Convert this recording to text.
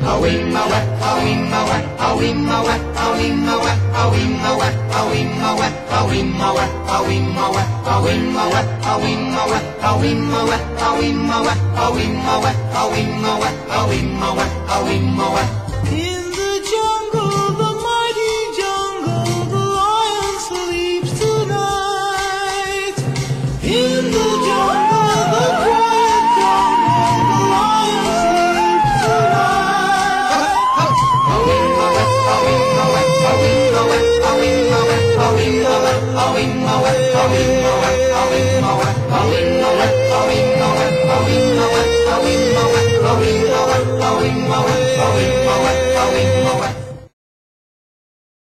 In the jungle, the mighty jungle, the lion sleeps tonight. In the jungle, the quiet jungle, the lion sleeps tonight.